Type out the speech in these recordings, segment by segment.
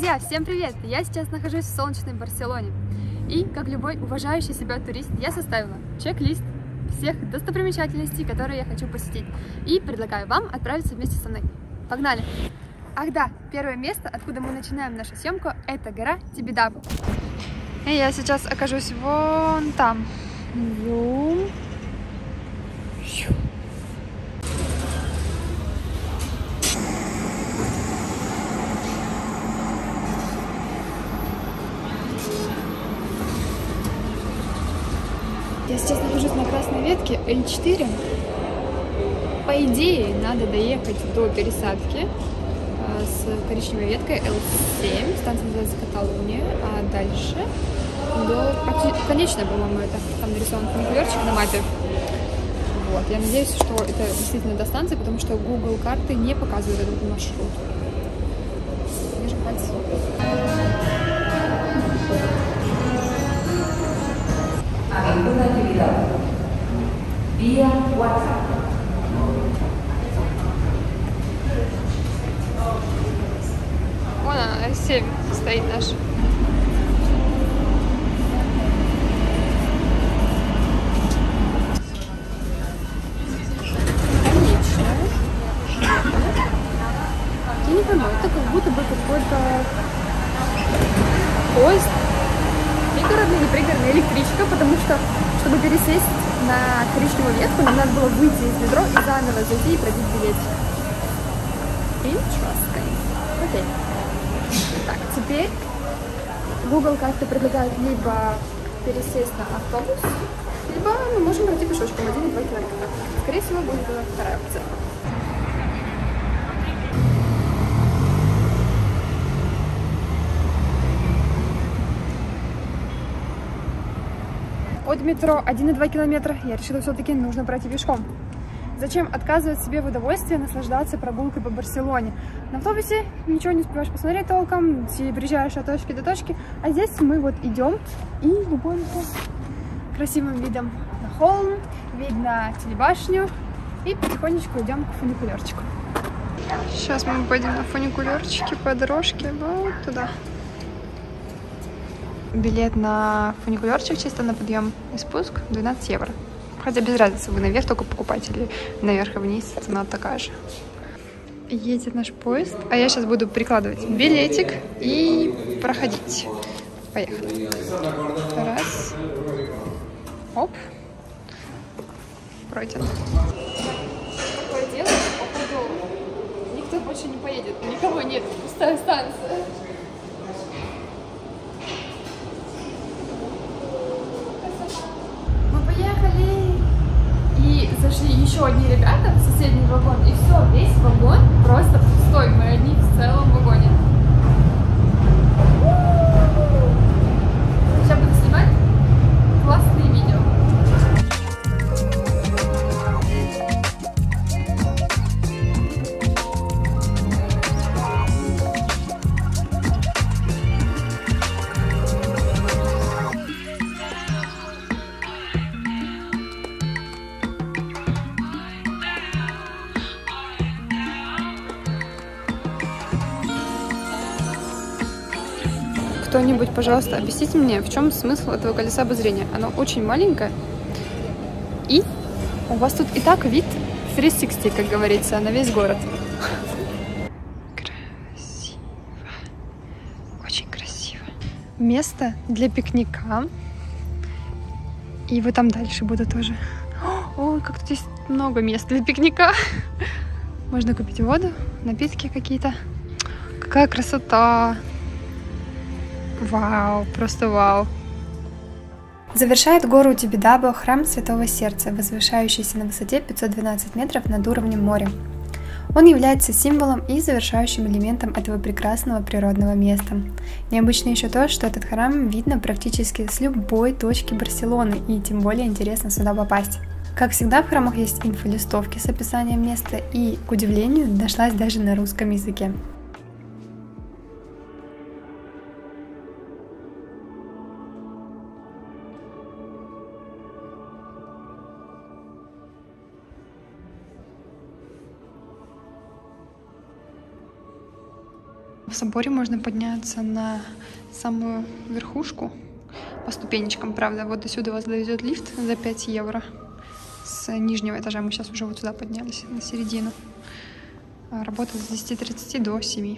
Друзья, всем привет! Я сейчас нахожусь в солнечной Барселоне. И, как любой уважающий себя турист, я составила чек-лист всех достопримечательностей, которые я хочу посетить. И предлагаю вам отправиться вместе со мной. Погнали! Ах да, первое место, откуда мы начинаем нашу съемку, это гора Тибидабо. И я сейчас окажусь вон там. Я сейчас нахожусь на красной ветке L4. По идее, надо доехать до пересадки с коричневой веткой L7. Станция называется Каталуния. А дальше до конечная, по-моему, это там нарисован фуникулерчик на мапе. Вот. Я надеюсь, что это действительно до станции, потому что Google карты не показывают этот маршрут. Вижу пальцы. Aventura Tibidabo, vía WhatsApp. Вон она, L7 стоит наш. Конечно. Я не пойму, это как будто бы какой-то поезд. Пригородная, не пригородная электричка, потому что, чтобы пересесть на коричневую ветку, нам надо было выйти из метро и заново зайти и пробить билетик. Interesting. Окей. Так, теперь Google карты предлагают либо пересесть на автобус, либо мы можем пройти пешочком 1,2 километра. Скорее всего, будет вторая опция. От метро 1,2 километра я решила, все-таки нужно пройти пешком. Зачем отказывать себе в удовольствии наслаждаться прогулкой по Барселоне? На автобусе ничего не успеваешь посмотреть толком, ты приезжаешь от точки до точки, а здесь мы вот идем и любуемся красивым видом на холм, вид на телебашню и потихонечку идем к фуникулерчику. Сейчас мы пойдем на фуникулерчике по дорожке вот туда. Билет на фуникулерчик чисто на подъем и спуск 12 евро. Хотя без разницы, вы наверх только покупаете или наверх и вниз, цена такая же. Едет наш поезд, а я сейчас буду прикладывать билетик и проходить. Поехали. Раз. Оп. Пройден. Такое дело, походу, никто больше не поедет, никого нет, пустая станция. И зашли еще одни ребята в соседний вагон, и все, весь вагон просто пустой, мы одни в целом вагоне. Сейчас буду снимать классные видео. Кто-нибудь, пожалуйста, объясните мне, в чем смысл этого колеса обозрения? Оно очень маленькое. И у вас тут и так вид 360, как говорится, на весь город. Красиво. Очень красиво. Место для пикника. И вот там дальше буду тоже. Ой, как тут здесь много мест для пикника. Можно купить воду, напитки какие-то. Какая красота! Вау, просто вау. Завершает гору Тибидабо храм Святого Сердца, возвышающийся на высоте 512 метров над уровнем моря. Он является символом и завершающим элементом этого прекрасного природного места. Необычно еще то, что этот храм видно практически с любой точки Барселоны, и тем более интересно сюда попасть. Как всегда, в храмах есть инфолистовки с описанием места, и, к удивлению, нашлась даже на русском языке. В соборе можно подняться на самую верхушку по ступенечкам, правда. Вот до сюда вас довезет лифт за 5 евро. С нижнего этажа мы сейчас уже вот сюда поднялись, на середину. Работает с 10:30 до 7.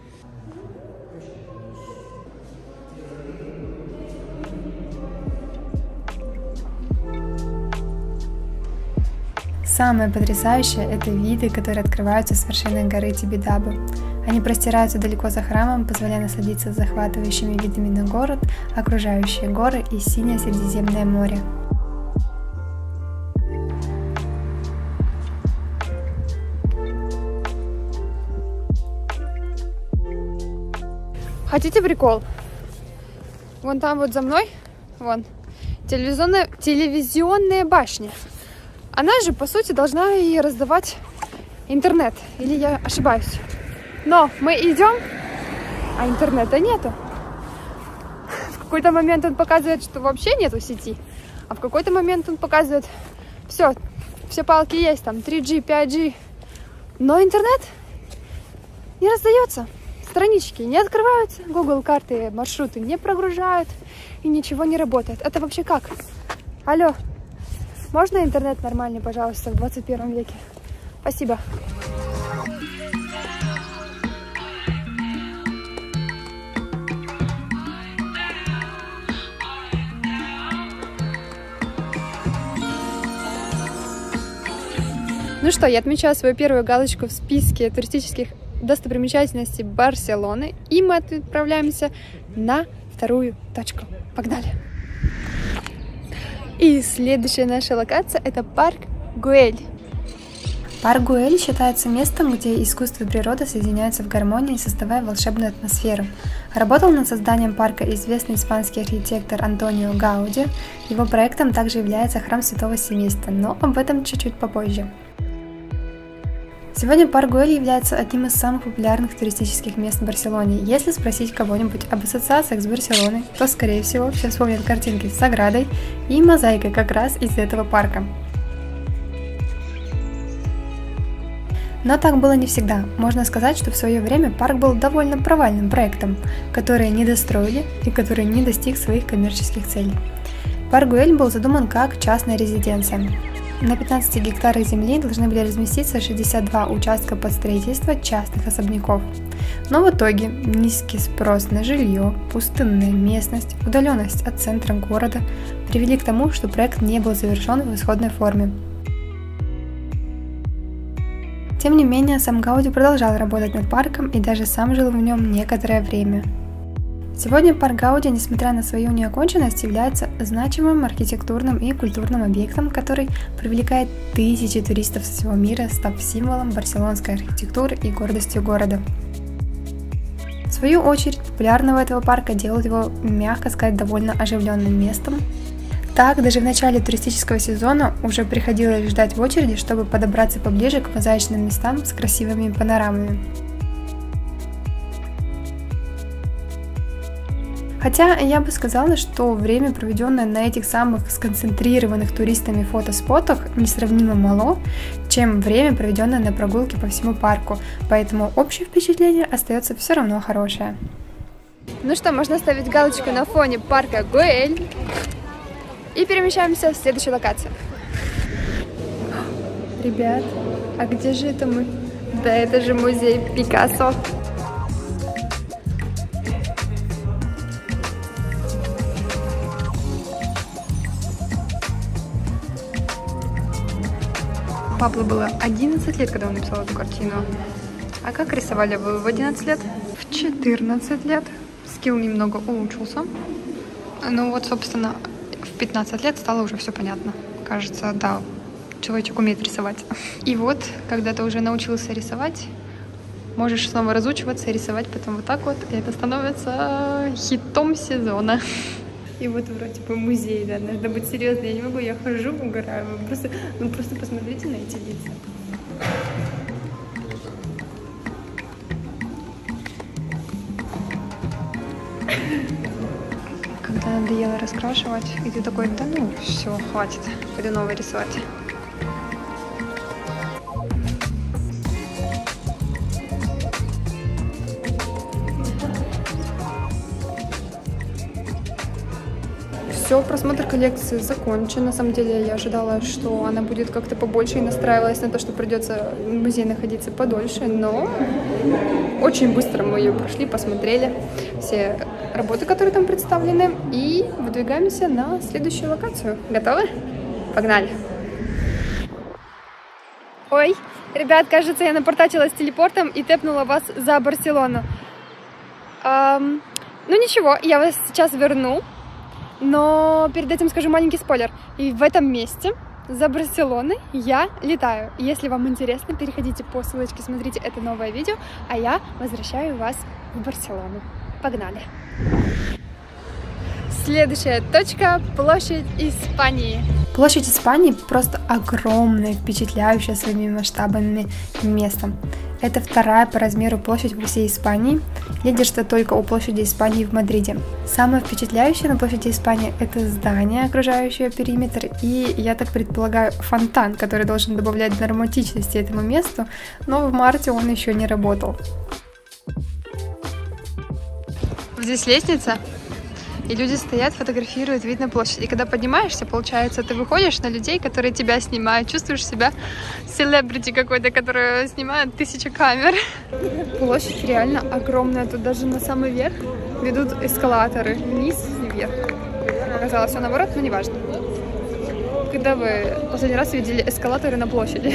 Самое потрясающее – это виды, которые открываются с вершины горы Тибидабо. Они простираются далеко за храмом, позволяя насладиться захватывающими видами на город, окружающие горы и синее Средиземное море. Хотите прикол? Вон там вот за мной, вон, телевизионная башня. Она же, по сути, должна и раздавать интернет. Или я ошибаюсь? Но мы идем, а интернета нету. В какой-то момент он показывает, что вообще нету сети. А в какой-то момент он показывает, все палки есть, там 3G, 5G. Но интернет не раздается. Странички не открываются, Google карты, маршруты не прогружают и ничего не работает. Это вообще как? Алло, можно интернет нормальный, пожалуйста, в 21 веке? Спасибо. Ну что, я отмечаю свою первую галочку в списке туристических достопримечательностей Барселоны, и мы отправляемся на вторую точку. Погнали! И следующая наша локация – это парк Гуэль. Парк Гуэль считается местом, где искусство и природа соединяются в гармонии, создавая волшебную атмосферу. Работал над созданием парка известный испанский архитектор Антонио Гауди. Его проектом также является храм Святого Семейства, но об этом чуть-чуть попозже. Сегодня парк Гуэль является одним из самых популярных туристических мест в Барселоне. Если спросить кого-нибудь об ассоциациях с Барселоной, то, скорее всего, все вспомнят картинки с Саградой и мозаикой как раз из этого парка. Но так было не всегда. Можно сказать, что в свое время парк был довольно провальным проектом, который не достроили и который не достиг своих коммерческих целей. Парк Гуэль был задуман как частная резиденция. На 15 гектарах земли должны были разместиться 62 участка под строительство частных особняков. Но в итоге низкий спрос на жилье, пустынная местность, удаленность от центра города привели к тому, что проект не был завершен в исходной форме. Тем не менее, сам Гауди продолжал работать над парком и даже сам жил в нем некоторое время. Сегодня парк Гауди, несмотря на свою неоконченность, является значимым архитектурным и культурным объектом, который привлекает тысячи туристов со всего мира, став символом барселонской архитектуры и гордостью города. В свою очередь, популярного этого парка делают его, мягко сказать, довольно оживленным местом. Так, даже в начале туристического сезона уже приходилось ждать в очереди, чтобы подобраться поближе к мозаичным местам с красивыми панорамами. Хотя я бы сказала, что время, проведенное на этих самых сконцентрированных туристами фотоспотах, несравнимо мало, чем время, проведенное на прогулке по всему парку, поэтому общее впечатление остается все равно хорошее. Ну что, можно ставить галочку на фоне парка Гуэль и перемещаемся в следующую локацию. Ребят, а где же это мы? Да это же музей Пикассо. Пабло было 11 лет, когда он написал эту картину. А как рисовали вы в 11 лет? В 14 лет. Скилл немного улучшился. Ну вот, собственно, в 15 лет стало уже все понятно. Кажется, да, человечек умеет рисовать. И вот, когда ты уже научился рисовать, можешь снова разучиваться и рисовать потом вот так вот. И это становится хитом сезона. И вот вроде бы музей, да, надо быть серьезной, я не могу, я хожу, угораю, просто посмотрите на эти лица. Когда надоело раскрашивать, и ты такой, да ну, все, хватит, пойду новое рисовать. все, просмотр коллекции закончен. На самом деле я ожидала, что она будет как-то побольше, и настраивалась на то, что придется в музее находиться подольше, но очень быстро мы ее прошли, посмотрели все работы, которые там представлены, и выдвигаемся на следующую локацию. Готовы? Погнали! Ой, ребят, кажется, я напортачилась телепортом и тэпнула вас за Барселону. Ну ничего, я вас сейчас верну, но перед этим скажу маленький спойлер. И в этом месте, за Барселоной, я летаю. Если вам интересно, переходите по ссылочке, смотрите это новое видео, а я возвращаю вас в Барселону. Погнали! Следующая точка – площадь Испании. Площадь Испании просто огромное, впечатляющее своими масштабами место. Это вторая по размеру площадь во всей Испании. Лидерство только у площади Испании в Мадриде. Самое впечатляющее на площади Испании – это здание, окружающее периметр, и, я так предполагаю, фонтан, который должен добавлять драматичности этому месту, но в марте он еще не работал. Здесь лестница. И люди стоят, фотографируют вид на площадь. И когда поднимаешься, получается, ты выходишь на людей, которые тебя снимают. Чувствуешь себя селебрити какой-то, который снимает 1000 камер. Площадь реально огромная. Тут даже на самый верх ведут эскалаторы. Вниз и вверх. Оказалось, все наоборот, но неважно. Когда вы последний раз видели эскалаторы на площади?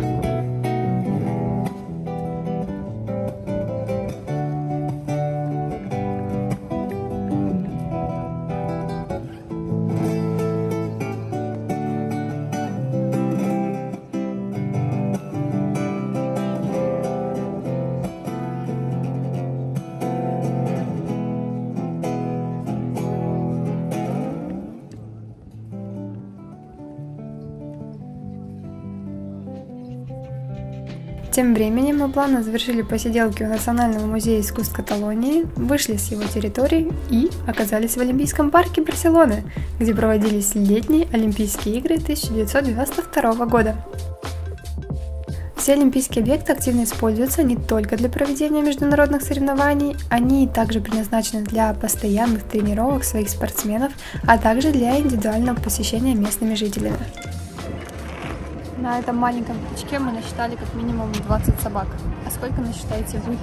Тем временем мы плавно завершили посиделки у Национального музея искусств Каталонии, вышли с его территории и оказались в Олимпийском парке Барселоны, где проводились летние Олимпийские игры 1992 года. Все олимпийские объекты активно используются не только для проведения международных соревнований, они также предназначены для постоянных тренировок своих спортсменов, а также для индивидуального посещения местными жителями. На этом маленьком пятачке мы насчитали как минимум 20 собак. А сколько насчитаете вы?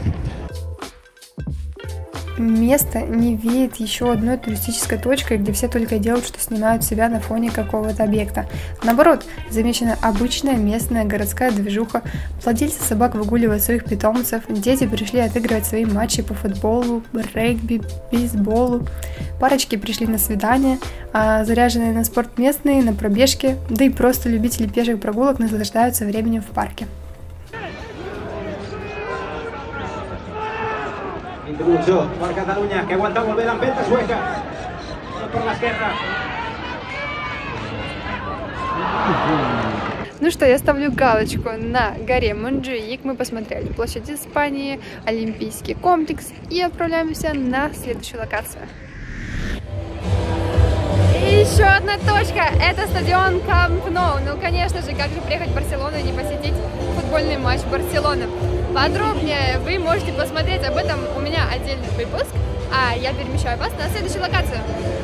Место не веет еще одной туристической точкой, где все только делают, что снимают себя на фоне какого-то объекта. Наоборот, замечена обычная местная городская движуха. Владельцы собак выгуливают своих питомцев, дети пришли отыгрывать свои матчи по футболу, регби, бейсболу. Парочки пришли на свидание, а заряженные на спорт местные, на пробежки, да и просто любители пеших прогулок наслаждаются временем в парке. Introducció per Catalunya, que aguanta molt bé l'empenta sueca. Per l'esquerra. Ну что, я ставлю галочку на горе Монджуик. Мы посмотрели площадь Испании, Олимпийский комплекс и отправляемся на следующую локацию. И еще одна точка, это стадион Камп Ноу. Ну, конечно же, как же приехать в Барселону и не посетить футбольный матч Барселоны. Подробнее вы можете посмотреть об этом, у меня отдельный выпуск, а я перемещаю вас на следующую локацию.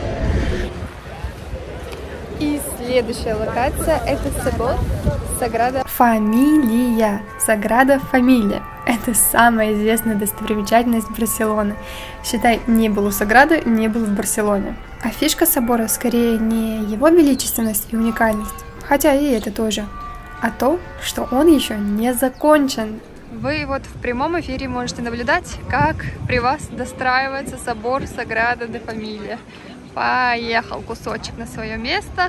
И следующая локация — это собор Саграда Фамилия. Саграда Фамилия. Это самая известная достопримечательность Барселоны. Считай, не был у Саграды, не был в Барселоне. А фишка собора скорее не его величественность и уникальность, хотя и это тоже, а то, что он еще не закончен. Вы вот в прямом эфире можете наблюдать, как при вас достраивается собор Саграда де Фамилия. Поехал кусочек на свое место.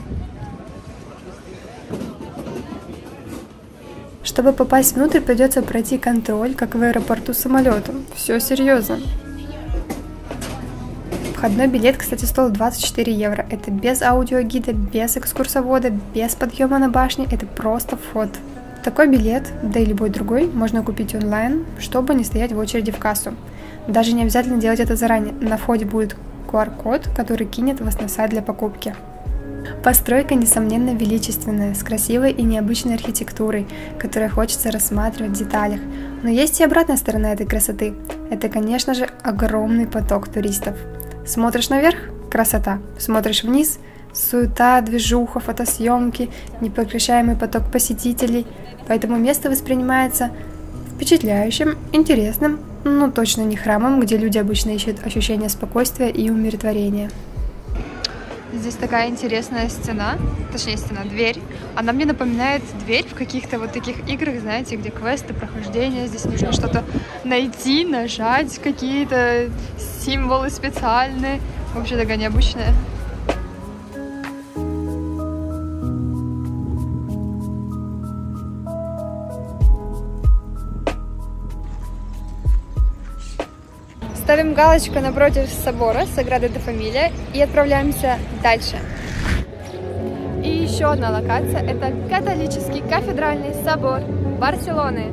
Чтобы попасть внутрь, придется пройти контроль, как в аэропорту самолетом. Все серьезно. Входной билет, кстати, стоил 24 евро. Это без аудиогида, без экскурсовода, без подъема на башне. Это просто вход. Такой билет, да и любой другой, можно купить онлайн, чтобы не стоять в очереди в кассу. Даже не обязательно делать это заранее. На входе будет QR-код, который кинет вас на сайт для покупки. Постройка, несомненно, величественная, с красивой и необычной архитектурой, которую хочется рассматривать в деталях. Но есть и обратная сторона этой красоты. Это, конечно же, огромный поток туристов. Смотришь наверх? красота. Смотришь вниз, суета, движуха, фотосъемки, непрекращаемый поток посетителей. Поэтому место воспринимается впечатляющим, интересным, но точно не храмом, где люди обычно ищут ощущение спокойствия и умиротворения. Здесь такая интересная стена, точнее дверь. Она мне напоминает дверь в каких-то вот таких играх, знаете, где квесты, прохождения. Здесь нужно что-то найти, нажать, какие-то символы специальные. Вообще такая необычная. Ставим галочку напротив собора Саграда де Фамилия и отправляемся дальше. И еще одна локация – это католический кафедральный собор Барселоны.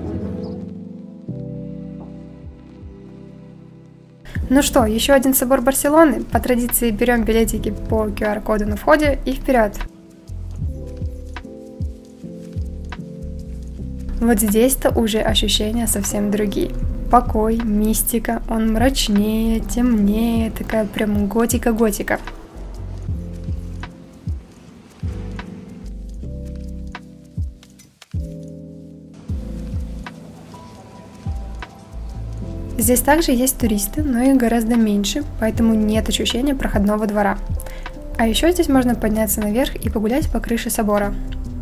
Ну что, еще один собор Барселоны. По традиции берем билетики по QR-коду на входе и вперед. Вот здесь-то уже ощущения совсем другие. Покой, мистика, он мрачнее, темнее, такая прям готика-готика. Здесь также есть туристы, но их гораздо меньше, поэтому нет ощущения проходного двора. А еще здесь можно подняться наверх и погулять по крыше собора.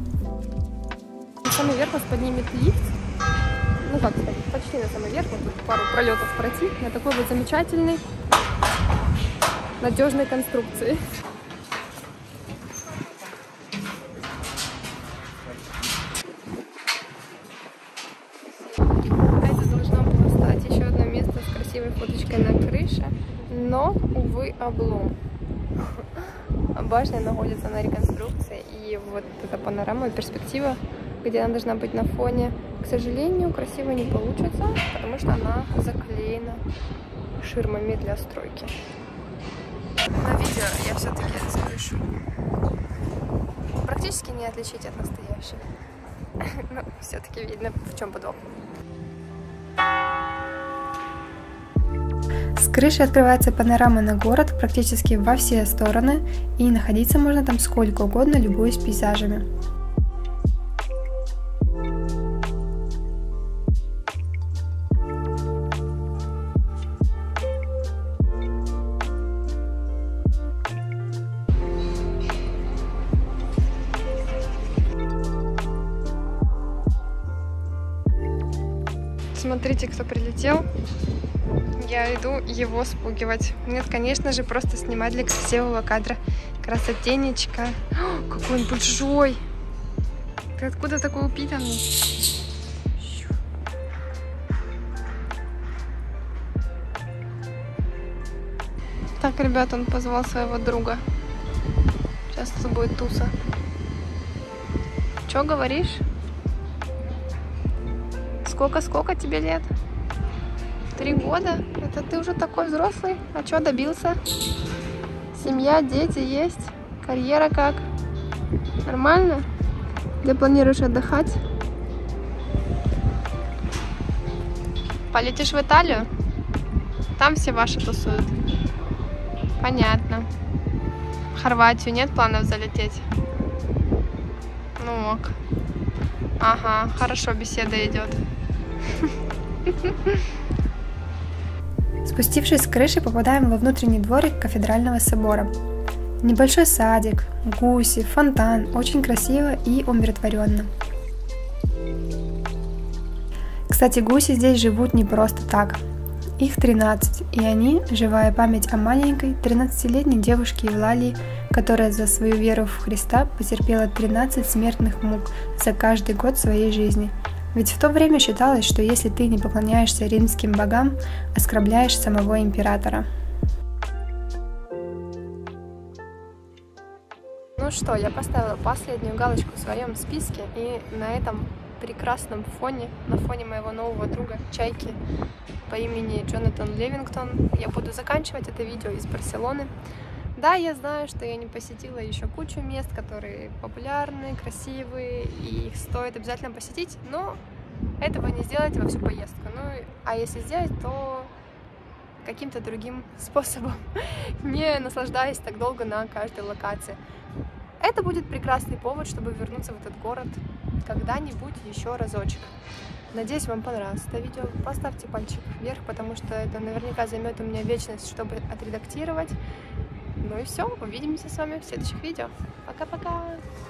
На самый верх нас поднимет лифт. Ну как сказать, почти на самый верх, вот тут пару пролетов пройти на такой вот замечательной, надежной конструкции. Это должно было стать еще одно место с красивой фоточкой на крыше, но, увы, облом. Башня находится на реконструкции, и вот эта панорама и перспектива, где она должна быть на фоне, к сожалению, красиво не получится, потому что она заклеена ширмами для стройки. На видео я все-таки эту крышу практически не отличить от настоящей. Но все-таки видно, в чем подвох. С крыши открывается панорама на город практически во все стороны, и находиться можно там сколько угодно, любуясь пейзажами. Смотрите, кто прилетел. Я иду его спугивать. Нет, конечно же, просто снимать для красивого кадра. Красотенечка. О, какой он большой. Ты откуда такой упитанный? Так, ребят, он позвал своего друга. Сейчас это будет туса. Чё говоришь? Сколько тебе лет? 3 года? Это ты уже такой взрослый? А что добился? Семья, дети есть? Карьера как? Нормально? Где планируешь отдыхать? Полетишь в Италию? Там все ваши тусуют. Понятно. В Хорватию нет планов залететь? Ну ок. Ага, хорошо, беседа идет. Спустившись с крыши, попадаем во внутренний дворик кафедрального собора. Небольшой садик, гуси, фонтан, очень красиво и умиротворенно. Кстати, гуси здесь живут не просто так. Их 13, и они – живая память о маленькой 13-летней девушке Евлалии, которая за свою веру в Христа потерпела 13 смертных мук за каждый год своей жизни. Ведь в то время считалось, что если ты не поклоняешься римским богам, оскорбляешь самого императора. Ну что, я поставила последнюю галочку в своем списке, и на этом прекрасном фоне, на фоне моего нового друга Чайки по имени Джонатан Левингтон, я буду заканчивать это видео из Барселоны. Да, я знаю, что я не посетила еще кучу мест, которые популярны, красивые, и их стоит обязательно посетить, но этого не сделать во всю поездку. Ну, а если сделать, то каким-то другим способом, не наслаждаясь так долго на каждой локации. Это будет прекрасный повод, чтобы вернуться в этот город когда-нибудь еще разочек. Надеюсь, вам понравилось это видео. Поставьте пальчик вверх, потому что это наверняка займет у меня вечность, чтобы отредактировать. Ну и все, увидимся с вами в следующих видео. Пока-пока!